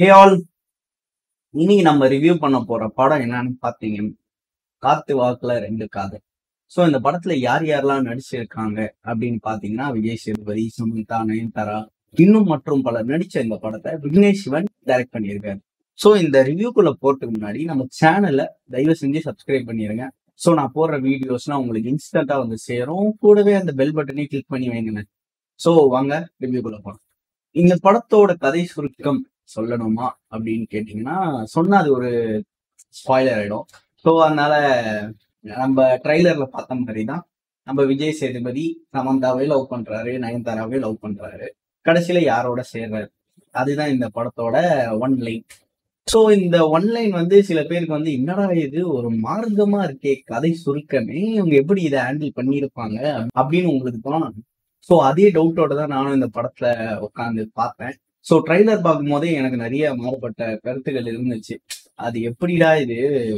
Hey all, இன்னைக்கு நம்ம review பண்ண போற படம் என்னன்னு பாத்தீங்கன்னா காத்து வாக்குல ரெண்டு காதல். ஸோ இந்த படத்துல யார் யாரெல்லாம் நடிச்சிருக்காங்க அப்படின்னு பாத்தீங்கன்னா விஜய் சேதுபதி, சமந்தா, நயன்தாரா இன்னும் மற்றும் பலர் நடிச்ச இந்த படத்தை விக்னேஷ் சிவன் டைரக்ட் பண்ணியிருக்காரு. ஸோ இந்த ரிவ்யூக்குள்ள போறதுக்கு முன்னாடி நம்ம சேனலை தயவு செஞ்சு சப்ஸ்கிரைப் பண்ணிருங்க. ஸோ நான் போடுற வீடியோஸ்லாம் உங்களுக்கு இன்ஸ்டன்டா வந்து சேரும். கூடவே அந்த பெல் பட்டனையும் கிளிக் பண்ணி வைங்க. ஸோ வாங்க ரிவ்யூக்குள்ள போறோம். இந்த படத்தோட கதை சுருக்கம் சொல்லணுமா அப்படின்னு கேட்டீங்கன்னா சொன்னா அது ஒரு ஸ்பாயிலர் ஆயிடும். ஸோ அதனால நம்ம ட்ரைலர்ல பார்த்த மாதிரி தான் நம்ம விஜய் சேதுபதி சமந்தாவே லவ் பண்றாரு, நயன்தாராவே லவ் பண்றாரு, கடைசியில யாரோட சேர்றாரு, அதுதான் இந்த படத்தோட ஒன் லைன். ஸோ இந்த ஒன் லைன் வந்து சில பேருக்கு வந்து என்னடா இது ஒரு மார்க்கமா இருக்கே கதை சுருக்கமே, இவங்க எப்படி இதை ஹேண்டில் பண்ணியிருப்பாங்க அப்படின்னு உங்களுக்கு தோணும். ஸோ அதே டவுட்டோட தான் நானும் இந்த படத்துல உட்காந்து பார்த்தேன். ஸோ ட்ரைலர் பார்க்கும் போதே எனக்கு நிறைய மாறுபட்ட கருத்துக்கள் இருந்துச்சு. அது எப்படிடா இது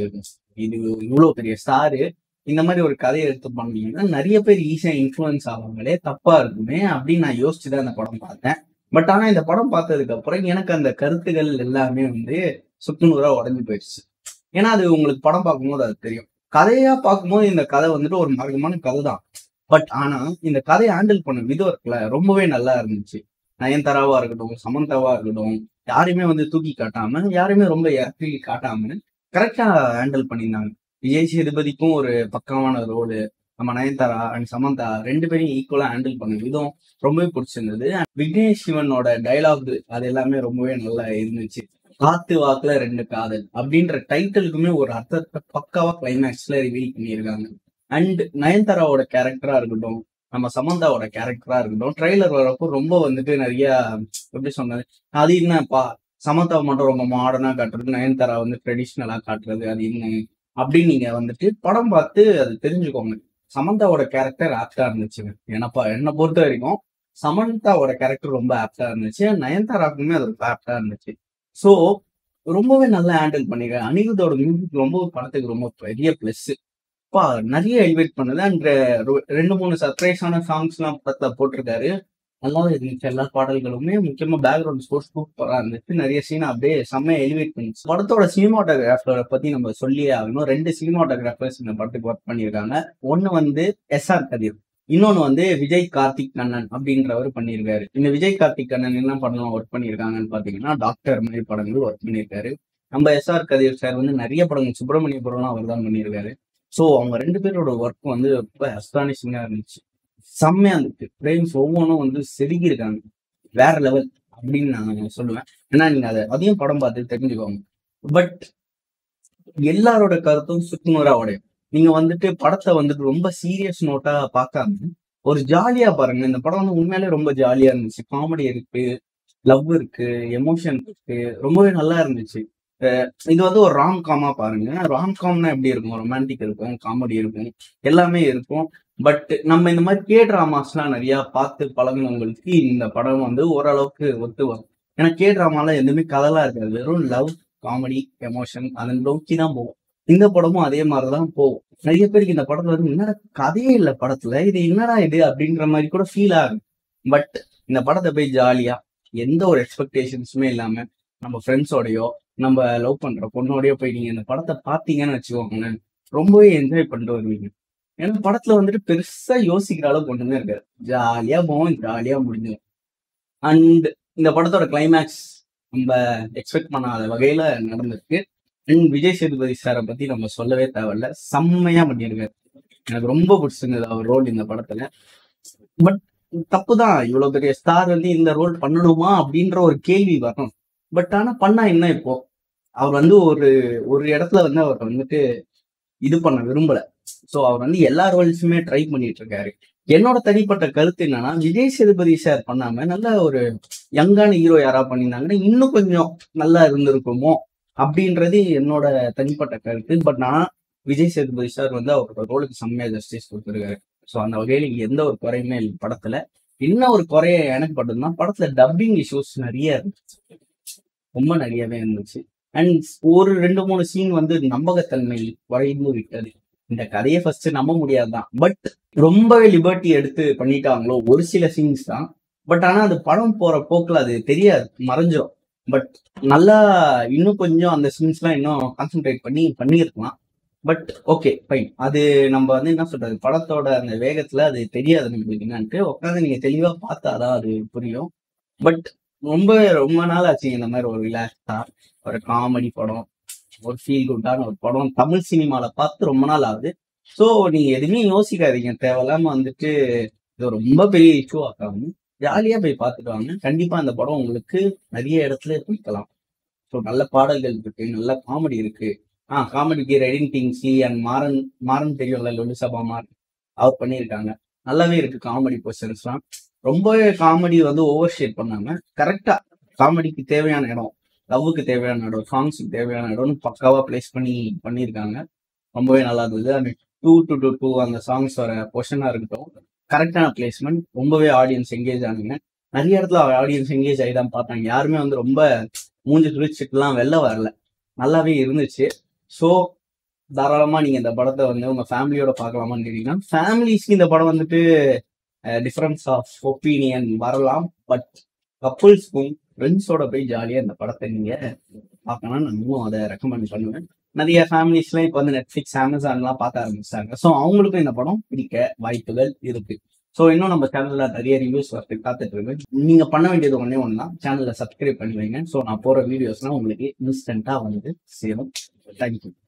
இது இவ்வளோ பெரிய ஸ்டாரு இந்த மாதிரி ஒரு கதையை எடுத்து பண்ணீங்கன்னா நிறைய பேர் ஈஸியா இன்ஃப்ளூயன்ஸ் ஆவாங்களே, தப்பா இருக்குமே அப்படின்னு நான் யோசிச்சுதான் அந்த படம் பார்த்தேன். பட் ஆனா இந்த படம் பார்த்ததுக்கு அப்புறம் எனக்கு அந்த கருத்துக்கள் எல்லாமே வந்து சுக்குநூறா உடஞ்சு போயிடுச்சு. ஏன்னா அது உங்களுக்கு படம் பார்க்கும்போது அது தெரியும். கதையா பார்க்கும்போது இந்த கதை வந்துட்டு ஒரு மார்க்கமான கதை தான். பட் ஆனா இந்த கதையை ஹேண்டில் பண்ண விதம் இருக்குல்ல, ரொம்பவே நல்லா இருந்துச்சு. நயன்தாராவா இருக்கட்டும், சமந்தாவா இருக்கட்டும், யாரையுமே வந்து தூக்கி காட்டாம, யாரையுமே ரொம்ப இறக்கி காட்டாம கரெக்டா ஹேண்டில் பண்ணியிருந்தாங்க. விஜய் சேதுபதிக்கும் ஒரு பக்கமான ரோடு, நம்ம நயன்தாரா அண்ட் சமந்தா ரெண்டு பேரையும் ஈக்குவலா ஹேண்டில் பண்ண விதம் ரொம்பவே பிடிச்சிருந்தது. விக்னேஷ் சிவனோட டைலாக் அது எல்லாமே ரொம்பவே நல்லா இருந்துச்சு. காத்து வாக்குல ரெண்டு காதல் அப்படின்ற டைட்டிலுக்குமே ஒரு அர்த்தத்தை பக்காவா கிளைமேக்ஸ்ல ரிவீல் பண்ணியிருக்காங்க. அண்ட் நயன்தாராவோட கேரக்டரா இருக்கட்டும், நம்ம சமந்தாவோட கேரக்டரா இருக்கட்டும், ட்ரெய்லர் வரப்போ ரொம்ப வந்துட்டு நிறைய எப்படி சொன்னது, அது என்னப்பா சமந்தாவை மட்டும் ரொம்ப மாடர்னா காட்டுறது, நயன்தாரா வந்து ட்ரெடிஷ்னலா காட்டுறது, அது என்ன அப்படின்னு நீங்க வந்துட்டு படம் பார்த்து அது தெரிஞ்சுக்கோங்க. சமந்தாவோட கேரக்டர் ஆப்டா இருந்துச்சுங்க. என்னப்பா என்னை பொறுத்த வரைக்கும் சமந்தாவோட கேரக்டர் ரொம்ப ஆப்டா இருந்துச்சு, நயன்தாராக்குமே அது ரொம்ப ஆப்டா இருந்துச்சு. ஸோ ரொம்பவே நல்லா ஹேண்டில் பண்ணிருக்கேன். அனிருத்தோட மியூசிக் ரொம்ப படத்துக்கு ரொம்ப பெரிய பிளஸ். நிறைய எலிவேட் பண்ணுது. அண்ட் ரெண்டு மூணு சர்ப்ரைஸான சாங்ஸ் எல்லாம் படத்துல போட்டிருக்காரு. நல்லாவே இருந்துச்சு எல்லா பாடல்களுமே. முக்கியமா பேக்ரவுண்ட் ஸ்கோர் சூப்பரா இருந்துச்சு. நிறைய சீன் அப்படியே செம்மையா எலிவேட் பண்ணிச்சு. படத்தோட சினிமாட்டோகிராஃபரை பத்தி நம்ம சொல்லியே ஆகணும். ரெண்டு சினிமாட்டோகிராஃபர்ஸ் இந்த படத்துக்கு ஒர்க் பண்ணியிருக்காங்க. ஒன்னு வந்து SR கதிர், இன்னொன்னு வந்து விஜய் கார்த்திக் கண்ணன் அப்படின்றவர் பண்ணியிருக்காரு. இந்த விஜய் கார்த்திக் கண்ணன் என்ன படம் ஒர்க் பண்ணியிருக்காங்கன்னு பாத்தீங்கன்னா டாக்டர் மாதிரி படங்கள் ஒர்க் பண்ணியிருக்காரு. நம்ம SR கதிர் சார் வந்து நிறைய படங்கள் சுப்பிரமணியபுரம்லாம் அவர் தான் பண்ணியிருக்காரு. ஸோ அவங்க ரெண்டு பேரோட ஒர்க் வந்து ரொம்ப அஸ்டானிஷிங்கா இருந்துச்சு. செம்மையா இருந்துச்சு. ஃப்ரேம்ஸ் ஒவ்வொன்றும் வந்து செதுக்கியிருக்காங்க. வேற லெவல் அப்படின்னு நான் சொல்லுவேன். ஏன்னா நீங்க அதையும் படம் பார்த்து தெரிஞ்சுக்கோங்க. பட் எல்லாரோட கருத்தும் சுக்குநூறா உடையும். நீங்க வந்துட்டு படத்தை வந்துட்டு ரொம்ப சீரியஸ் நோட்டா பார்க்காம ஒரு ஜாலியா பாருங்க. இந்த படம் வந்து உண்மையிலே ரொம்ப ஜாலியா இருந்துச்சு. காமெடி இருக்கு, லவ் இருக்கு, எமோஷன் இருக்கு, ரொம்பவே நல்லா இருந்துச்சு. இது வந்து ஒரு ராம்காமா பாருங்க. ராம்காம்னா எப்படி இருக்கும், ரொமான்டிக் இருக்கும், காமெடி இருக்கும், எல்லாமே இருக்கும். பட் நம்ம இந்த மாதிரி ட்ராமாஸ்லாம் நிறைய பார்த்து பழகினவங்களுக்கு இந்த படம் வந்து ஓரளவுக்கு ஒத்து வரும். ஏன்னா ட்ராமாலாம் எதுவுமே கதலா இருக்காது, வெறும் லவ், காமெடி, எமோஷன் அதன் நோக்கி தான் போகும். இந்த படமும் அதே மாதிரிதான் போகும். நிறைய பேருக்கு இந்த படத்துல வந்து என்னடா கதையே இல்லை படத்துல, இது என்னடா இது அப்படின்ற மாதிரி கூட ஃபீல் ஆகும். பட் இந்த படத்தை போய் ஜாலியா எந்த ஒரு எக்ஸ்பெக்டேஷன்ஸுமே இல்லாம நம்ம ஃப்ரெண்ட்ஸோடயோ நம்ம லவ் பண்ற பொண்ணோடய போய் நீங்க இந்த படத்தை பார்த்தீங்கன்னு வச்சுக்கோங்களேன், ரொம்பவே என்ஜாய் பண்ணிட்டு வருவீங்க. ஏன்னா படத்துல வந்துட்டு பெருசா யோசிக்கிற அளவுக்கு ஒண்ணுமே இருக்காது. ஜாலியா போவோம், ஜாலியா முடிஞ்சிடும். அண்ட் இந்த படத்தோட கிளைமேக்ஸ் நம்ம எக்ஸ்பெக்ட் பண்ணாத வகையில நடந்திருக்கு. அண்ட் விஜய் சேதுபதி சாரை பத்தி நம்ம சொல்லவே தேவையில்ல, செம்மையா பண்ணியிருக்காரு. எனக்கு ரொம்ப பிடிச்சிருந்தது அவர் ரோல் இந்த படத்துல. பட் தப்புதான், இவ்வளவு பெரிய ஸ்டார் வந்து இந்த ரோல் பண்ணணுமா அப்படின்ற ஒரு கேள்வி வரும். பட் ஆனா பண்ணா என்ன இப்போ, அவர் வந்து ஒரு ஒரு இடத்துல வந்து அவர் வந்துட்டு இது பண்ண விரும்பல. சோ அவர் வந்து எல்லா ரோல்ஸுமே ட்ரை பண்ணிட்டு இருக்காரு. என்னோட தனிப்பட்ட கருத்து என்னன்னா, விஜய் சேதுபதி சார் பண்ணாம நல்ல ஒரு யங்கான ஹீரோ யாரா பண்ணியிருந்தாங்கன்னா இன்னும் கொஞ்சம் நல்லா இருந்திருக்குமோ அப்படின்றது என்னோட தனிப்பட்ட கருத்து. பட் நான் விஜய் சேதுபதி சார் வந்து அவரோட ரோலுக்கு செம்மையா ஜஸ்டிஸ் கொடுத்துருக்காரு. ஸோ அந்த வகையில இங்க எந்த ஒரு குறையுமே இல்லை படத்துல. என்ன ஒரு குறைய எனக்கு பட்டதுன்னா படத்துல டப்பிங் இஷ்யூஸ் நிறைய இருந்துச்சு, ரொம்ப நிறையவே இருந்துச்சு. அண்ட் ஒரு ரெண்டு மூணு சீன் வந்து நம்பகத்தன்மை குறைந்து விட்டது. இந்த கதையை ஃபர்ஸ்ட் நம்ப முடியாதுதான், பட் ரொம்பவே லிபர்ட்டி எடுத்து பண்ணிட்டாங்களோ ஒரு சில சீன்ஸ் தான். பட் ஆனா அது படம் போற போக்குல அது தெரியாது, மறைஞ்சிரும். பட் நல்லா இன்னும் கொஞ்சம் அந்த சீன்ஸ்லாம் இன்னும் கான்சென்ட்ரேட் பண்ணி பண்ணியிருக்கலாம். But okay fine. அது நம்ம வந்து என்ன சொல்றது, படத்தோட அந்த வேகத்துல அது தெரியாது நம்மளுக்கு என்னன்ட்டு. உட்காந்து நீங்க தெளிவா பார்த்தாதான் அது புரியும். பட் ரொம்ப ரொம்ப நாள் ஆச்சு இந்த மாதிரி ஒரு ரிலாக்ஸா ஒரு காமெடி படம், ஒரு ஃபீல் குட்டான ஒரு படம் தமிழ் சினிமால பார்த்து ரொம்ப நாள் ஆகுது. ஸோ நீங்க எதுவுமே யோசிக்காதீங்க, தேவையில்லாம வந்துட்டு இது ரொம்ப பெரிய இஷ்யூ ஆக்காம ஜாலியா போய் பார்த்துட்டு வாங்க. கண்டிப்பா அந்த படம் உங்களுக்கு நிறைய இடத்துல பிடிக்கலாம். ஸோ நல்ல பாடல்கள் இருக்கு, நல்ல காமெடி இருக்கு. காமெடிக்கு ரெடிங் டிங்ஸி அண்ட் மாறன் மாறன் தெரியும்ல, லொல்லு சபா மாறன், அவர் பண்ணியிருக்காங்க. நல்லாவே இருக்கு காமெடி பொசிஷன்ஸ்லாம். ரொம்பவே காமெடி வந்து ஓவர் ஷேட் பண்ணாம கரெக்டா காமெடிக்கு தேவையான இடம், லவ்வுக்கு தேவையான இடம், சாங்ஸுக்கு தேவையான இடம்னு பக்காவா பிளேஸ் பண்ணி பண்ணியிருக்காங்க. ரொம்பவே நல்லா இருந்தது. அந்த 2 to 2 அந்த சாங்ஸ் வர பொசிஷனா இருக்கட்டும், கரெக்டான பிளேஸ்மெண்ட். ரொம்பவே ஆடியன்ஸ் எங்கேஜ் ஆனாங்க. நிறைய இடத்துல ஆடியன்ஸ் எங்கேஜ் ஆகி தான் பார்த்தாங்க. யாருமே வந்து ரொம்ப மூஞ்சி சுழிச்சுட்டுலாம் வெளில வரல, நல்லாவே இருந்துச்சு. ஸோ தாராளமா நீங்க இந்த படத்தை வந்து உங்க ஃபேமிலியோட பார்க்கலாமான்னு கேட்டீங்கன்னா, ஃபேமிலிஸ்க்கு இந்த படம் வந்துட்டு டிஃபரன்ஸ் ஆஃப் ஒப்பீனியன் வரலாம். பட் கப்புள்ஸ்க்கும் ஃப்ரெண்ட்ஸோட போய் ஜாலியா இந்த படத்தை நீங்க பார்க்கணும்னா நானும் அதை ரெக்கமெண்ட் பண்ணுவேன். நிறைய ஃபேமிலிஸ்லாம் இப்போ வந்து நெட்ஃபிளிக்ஸ், அமேசான்லாம் பார்க்க ஆரம்பிச்சிட்டாங்க. ஸோ அவங்களுக்கும் இந்த படம் பிடிக்க வாய்ப்புகள் இருக்கு. ஸோ இன்னும் நம்ம சேனல்ல நிறைய ரிவ்யூஸ் வரதுக்கு காத்துட்டு இருக்கு. நீங்க பண்ண வேண்டியது ஒண்ணே ஒன்று தான், சேனலை சப்ஸ்கிரைப் பண்ணி வைங்க. ஸோ நான் போற வீடியோஸ்லாம் உங்களுக்கு இன்ஸ்டன்டா வந்து சேரும். தேங்க்யூ.